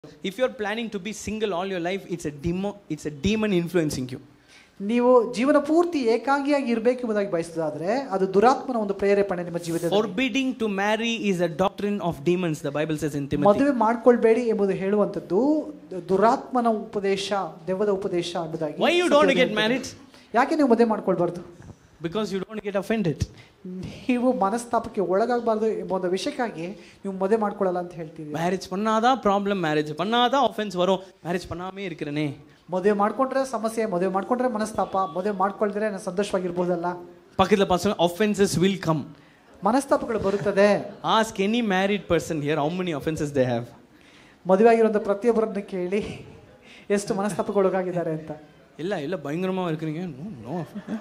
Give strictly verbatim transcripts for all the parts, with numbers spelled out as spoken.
If you are planning to be single all your life, it's a demo, it's a demon influencing you. ನೀವು ಜೀವನ ಪೂರ್ತಿ ಏಕಾಂಗಿಯಾಗಿ ಇರಬೇಕೆಂಬುದಾಗಿ ಬಯಸಿದಾದ್ರೆ ಅದು ದುರಾತ್ಮನ ಒಂದು ಪ್ರೇರೇಪಣೆ ನಿಮ್ಮ ಜೀವಿತದಲ್ಲಿ. Forbidding to marry is a doctrine of demons, the Bible says in Timothy. ಮದುವೆ ಮಾಡಿಕೊಳ್ಳಬೇಡಿ ಎಂಬುದು ಹೇಳುವಂತದ್ದು ದುರಾತ್ಮನ ಉಪದೇಶ, ದೆವ್ವದ ಉಪದೇಶ ಎಂಬುದಾಗಿ. Why you don't get married? ಯಾಕೆ ನೀವು ಮದುವೆ ಮಾಡಿಕೊಳ್ಳಬಾರದು? Because you don't get offended. ನೀವು ಮನಸ್ತಾಪಕ್ಕೆ ಒಳಗಾಗಬಾರದು ಎಂಬ ಒಂದು ವಿಷಯಕ್ಕಾಗಿ ನೀವು ಮದುವೆ ಮಾಡ್ಕೊಳ್ಳಲ್ಲ ಅಂತ ಹೇಳ್ತೀವಿ. ಮ್ಯಾರೇಜ್ பண்ணாதான் ಪ್ರಾಬ್ಲಮ್, ಮ್ಯಾರೇಜ್ பண்ணாதான் ಆಫೆನ್ಸ್ வரும், ಮ್ಯಾರೇಜ್ பண்ணாமே இருக்கிறேனே. ಮದುವೆ ಮಾಡ್ಕೊಂಡ್ರೆ ಸಮಸ್ಯೆ, ಮದುವೆ ಮಾಡ್ಕೊಂಡ್ರೆ ಮನಸ್ತಾಪ, ಮದುವೆ ಮಾಡ್ಕೊಳ್ದ್ರೆ ನಾನು ಸಂತೋಷವಾಗಿರ್ಬೋದಲ್ಲ. ಪಕ್ಕದ ಪರ್ಸನ್ offenses will come. ಮನಸ್ತಾಪಗಳು ಬರುತ್ತದೆ. Ask any married person here how many offenses they have. ಮದುವೆ ಆಗಿರುವಂತ ಪ್ರತಿಯೊಬ್ಬರನ್ನು ಕೇಳಿ ಎಷ್ಟು ಮನಸ್ತಾಪಗೊಳಗಾಗಿದ್ದಾರೆ ಅಂತ. ಇಲ್ಲ ಇಲ್ಲ ಭಯಂಕರமா இருக்கிறீங்க. No no.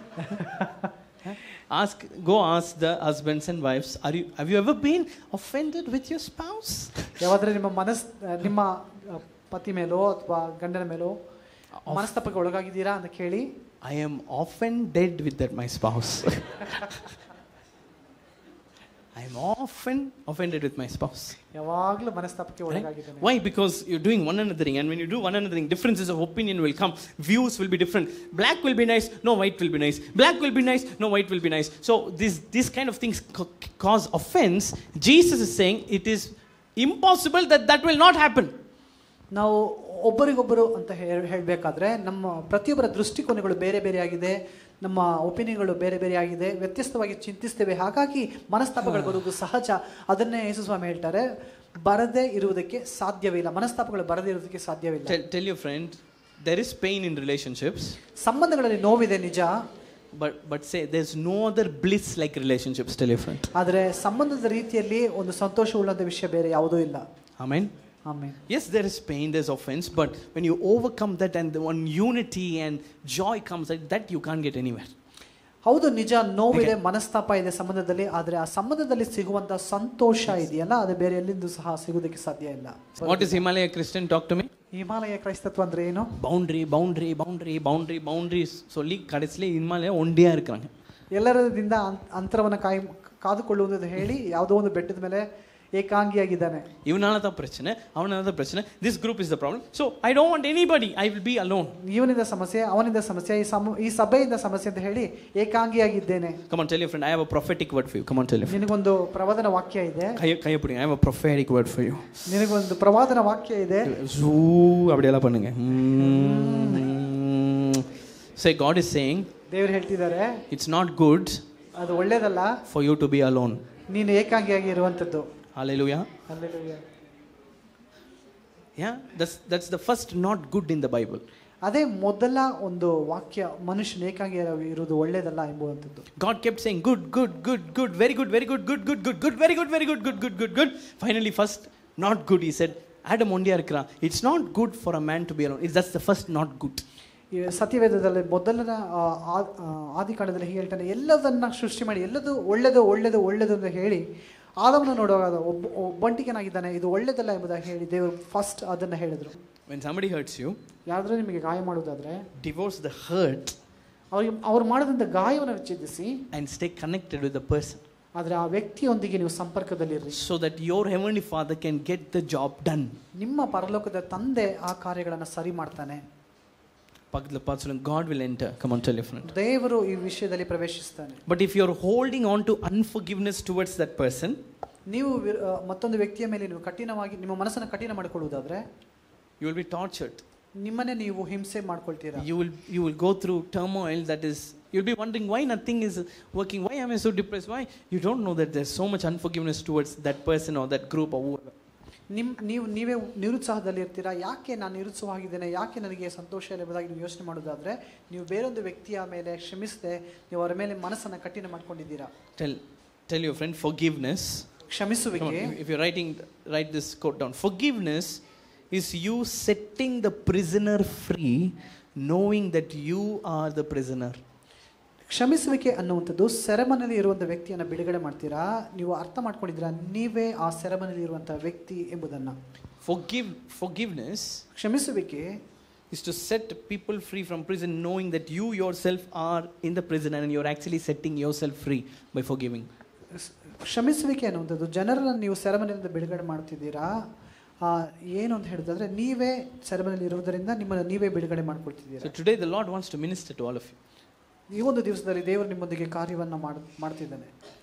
Ask, go ask the husbands and wives, are you, have you ever been offended with your spouse? ಯಾವಾದ್ರೆ ನಿಮ್ಮ ಮನಸ್ ನಿಮ್ಮ ಪತಿ ಮೇಲೋ ಅಥವಾ ಗಂಡನ ಮೇಲೋ ಮನಸ್ತಾಪಕ್ಕೆ ಒಳಗಾಗಿದ್ದೀರಾ ಅಂತ ಕೇಳಿ. I am offended with that my spouse. I am often offended with my spouse. ಯಾವಾಗಲೂ ಮನಸ್ತಾಪಕ್ಕೆ ಒಳಗಾಗಿದ್ದೇನೆ. Why? Because you're doing one another thing, and when you do one another thing, differences of opinion will come, views will be different. Black will be nice, no white will be nice. Black will be nice, no white will be nice. So this this kind of things co- cause offense. Jesus is saying it is impossible that that will not happen. ನಾವು ಒಬ್ಬರಿಗೊಬ್ಬರು ಅಂತ ಹೇಳಬೇಕಾದ್ರೆ ನಮ್ಮ ಪ್ರತಿಯೊಬ್ಬರ ದೃಷ್ಟಿಕೋನಗಳು ಬೇರೆ ಬೇರೆ ಆಗಿದೆ, ನಮ್ಮ ಒಪಿನಿಯನ್ಗಳು ಬೇರೆ ಬೇರೆ ಆಗಿದೆ, ವ್ಯತ್ಯಸ್ತವಾಗಿ ಚಿಂತಿಸ್ತೇವೆ. ಹಾಗಾಗಿ ಮನಸ್ತಾಪಗಳು ಬರುವುದು ಸಹಜ. ಅದನ್ನೇ ಯೇಸು ಸ್ವಾಮಿ ಹೇಳ್ತಾರೆ, ಬರದೇ ಇರುವುದಕ್ಕೆ ಸಾಧ್ಯವಿಲ್ಲ, ಮನಸ್ತಾಪಗಳು ಬರದೇ ಇರುವುದಕ್ಕೆ ಸಾಧ್ಯವಿಲ್ಲ. Tell, tell your friend, there is pain in relationships. ಸಂಬಂಧಗಳಲ್ಲಿ ನೋವಿದೆ ನಿಜ. But but say there's no other bliss like relationships. Tell your friend. ಆದರೆ ಸಂಬಂಧದ ರೀತಿಯಲ್ಲಿ ಒಂದು ಸಂತೋಷವುಳ್ಳಂತ ವಿಷಯ ಬೇರೆ ಯಾವುದೂ ಇಲ್ಲ. Amen. Amen. Yes, there is pain, there's offense, but when you overcome that and the one unity and joy comes, that you can't get anywhere. ಹೌದು ನಿಜ, ನೋವಿದೆ, ಮನಸ್ತಾಪ ಇದೆ ಸಂಬಂಧದಲ್ಲಿ, ಆದರೆ ಆ ಸಂಬಂಧದಲ್ಲಿ ಸಿಗುವಂತ ಸಂತೋಷ ಇದೆಯಲ್ಲ, ಅದು ಬೇರೆ ಎಲ್ಲಿಂದ ಸಹ ಸಿಗೋದಕ್ಕೆ ಸಾಧ್ಯ ಇಲ್ಲ. What is Himalaya Christian? Talk to me. Himalaya ಕ್ರೈಸ್ತತ್ವ ಅಂದ್ರೆ ಏನು? Boundary boundary boundary boundary boundary சொல்லி கடைசில ಹಿಮಾಲಯ ಒಂಡಿಯಾ இருக்காங்க. ಎಲ್ಲರದಿಂದ ಅಂತರವನ್ನು ಕಾಯಿ ಕಾದುಕೊಳ್ಳುವುದು ಹೇಳಿ ಯಾವುದೋ ಒಂದು ಬೆಟ್ಟದ ಮೇಲೆ ಏಕಾಂಗಿಯಾಗಿದ್ದಾನೆ. ಇವನಾல தான் பிரச்சனை, அவனால தான் பிரச்சனை. This group is the problem. So I don't want anybody. I will be alone. ಇವನಿಂದ ಸಮಸ್ಯೆ, ಅವನಿಂದ ಸಮಸ್ಯೆ, ಈ ಸಮ ಈ ಸಭೆಯಿಂದ ಸಮಸ್ಯೆ ಅಂತ ಹೇಳಿ ಏಕಾಂಗಿಯಾಗಿದ್ದೇನೆ. Come on, tell your friend, I have a prophetic word for you. Come on, tell your friend. ನಿನಗೊಂದು ಪ್ರವಾದನ ವಾಕ್ಯ ಇದೆ. ಕೈ ಕೈ ಪುಡಿ. I have a prophetic word for you. ನಿನಗೊಂದು ಪ್ರವಾದನ ವಾಕ್ಯ ಇದೆ. ಝೂ அப்படியே எல்லாம் பண்ணுங்க. Say God is saying, ದೇವರು ಹೇಳ್ತಿದ್ದಾರೆ, it's not good. ಅದು ಒಳ್ಳೆಯದಲ್ಲ for you to be alone. ನೀನು ಏಕಾಂಗಿಯಾಗಿ ಇರುವಂತದ್ದು. Hallelujah. Hallelujah. Yeah, that's that's the first not good in the Bible. ಅದೇ ಮೊದಲ ಒಂದು ವಾಕ್ಯ, ಮನುಷ್ಯನ ಏಕಾಂಗಿಯಾಗಿ ಇರುವುದು ಒಳ್ಳೆಯದಲ್ಲ ಎಂಬುವಂತದ್ದು. God kept saying good good good good very good very good good good good good very good very good good good good good. Finally first not good, he said, Adam ondiya irukran. It's not good for a man to be alone. It's that's the first not good. ಸತ್ಯವೇದದಲ್ಲಿ ಮೊದಲನ ಆದಿಕಾಂಡದಲ್ಲಿ ಹೀಗೆ ಹೇಳ್ತಾನೆ, ಎಲ್ಲದನ್ನ ಸೃಷ್ಟಿ ಮಾಡಿ ಎಲ್ಲದು ಒಳ್ಳೆದು ಒಳ್ಳೆದು ಒಳ್ಳೆದು ಅಂತ ಹೇಳಿ ಆದಮನ ನೋಡುವಾಗ ಒಬ್ಬ ಒಬ್ಬಂಟಿಗನಾಗಿದ್ದಾನೆ, ಇದು ಒಳ್ಳೆದಲ್ಲ ಎಂಬುದಾಗಿ ಹೇಳಿ ದೇವರು ಫಸ್ಟ್ ಅದನ್ನ ಹೇಳಿದ್ರು. When somebody hurts you, ಯಾರಾದ್ರೂ ನಿಮಗೆ ಗಾಯ ಮಾಡುವುದಾದ್ರೆ divorce the hurt, ಅವ್ರಿಗೆ ಅವ್ರು ಮಾಡಿದಂಥ ಗಾಯವನ್ನು ವಿಚ್ಛೇದಿಸಿ and stay connected with the person. ಆದರೆ ಆ ವ್ಯಕ್ತಿಯೊಂದಿಗೆ ನೀವು ಸಂಪರ್ಕದಲ್ಲಿರ್ರಿ, so that your heavenly Father can get the job done. ನಿಮ್ಮ ಪರಲೋಕದ ತಂದೆ ಆ ಕಾರ್ಯಗಳನ್ನು ಸರಿ ಮಾಡ್ತಾನೆ. ಪಕ್ಕದ ಪಾತ್ಸಲು God will enter. Come on, tell your friend. ದೇವರು ಈ ವಿಷಯದಲ್ಲಿ ಪ್ರವೇಶಿಸ್ತಾನೆ. But if you are holding on to unforgiveness towards that person, ನೀವು ಮತ್ತೊಂದು ವ್ಯಕ್ತಿಯ ಮೇಲೆ ನೀವು ಕಠಿಣವಾಗಿ ನಿಮ್ಮ ಮನಸ್ಸನ್ನು ಕಠಿಣ ಮಾಡಿಕೊಳ್ಳುವುದಾದ್ರೆ you will be tortured. ನಿಮ್ಮನ್ನೇ ನೀವು ಹಿಂಸೆ ಮಾಡ್ಕೊಳ್ತೀರಾ. You will you will go through turmoil that is, you'll be wondering why nothing is working, why am I so depressed, why you don't know that there's so much unforgiveness towards that person or that group or whoever. ನಿಮ್ ನೀವು ನೀವೇ ನಿರುತ್ಸಾಹದಲ್ಲಿ ಇರ್ತೀರಾ, ಯಾಕೆ ನಾನು ನಿರುತ್ಸಾಹವಾಗಿದ್ದೇನೆ, ಯಾಕೆ ನನಗೆ ಸಂತೋಷ ಇಲ್ಲ ಎಂಬುದಾಗಿ ನೀವು ಯೋಚನೆ ಮಾಡೋದಾದ್ರೆ ನೀವು ಬೇರೊಂದು ವ್ಯಕ್ತಿಯ ಮೇಲೆ ಕ್ಷಮಿಸದೆ ನೀವು ಅವರ ಮೇಲೆ ಮನಸ್ಸನ್ನು ಕಠಿಣ ಮಾಡ್ಕೊಂಡಿದ್ದೀರಾ. Tell tell your friend, forgiveness, ಕ್ಷಮಿಸುವಿಕೆ. If you're writing, write this quote down. Forgiveness is you setting the prisoner free, knowing that you are the prisoner. ಕ್ಷಮಿಸುವಿಕೆ ಅನ್ನುವಂಥದ್ದು ಸೆರೆಮನೆಯಲ್ಲಿ ಇರುವಂಥ ವ್ಯಕ್ತಿಯನ್ನು ಬಿಡುಗಡೆ ಮಾಡ್ತೀರಾ, ನೀವು ಅರ್ಥ ಮಾಡ್ಕೊಂಡಿದ್ದೀರಾ ನೀವೇ ಆ ಸೆರೆಮನೆಯಲ್ಲಿ ಇರುವಂಥ ವ್ಯಕ್ತಿ ಎಂಬುದನ್ನು. Forgive forgiveness, ಕ್ಷಮಿಸುವಿಕೆ, is to set people free from prison, knowing that you yourself are in the prison and you're actually setting yourself free by forgiving. ಕ್ಷಮಿಸುವಿಕೆ ಅನ್ನುವಂಥದ್ದು ಜನರನ್ನು ನೀವು ಸೆರೆಮನೆಯಿಂದ ಬಿಡುಗಡೆ ಮಾಡ್ತಿದ್ದೀರಾ, ಆ, ಏನು ಅಂತ ಹೇಳಿದ್ರೆ ನೀವೇ ಸೆರೆಮನೆಯಲ್ಲಿ ಇರುವುದರಿಂದ ನಿಮ್ಮನ್ನು ನೀವೇ ಬಿಡುಗಡೆ ಮಾಡ್ಕೊಳ್ತಿದ್ದೀರಾ. So today the Lord wants to minister to all of you. ಈ ಒಂದು ದಿವಸದಲ್ಲಿ ದೇವರು ನಿಮ್ಮೊಂದಿಗೆ ಕಾರ್ಯವನ್ನು ಮಾಡ್ ಮಾಡ್ತಿದ್ದಾನೆ.